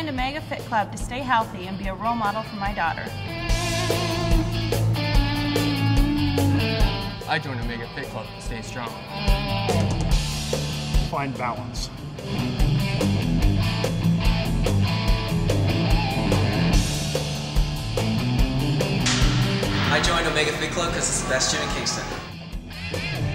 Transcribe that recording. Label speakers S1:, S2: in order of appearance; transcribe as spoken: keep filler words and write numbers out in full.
S1: joined Omega Fit Club to stay healthy and be a role model for my daughter.
S2: I joined Omega Fit Club to stay strong.
S3: Find balance.
S4: I joined Omega Fit Club because it's the best gym in Kingston.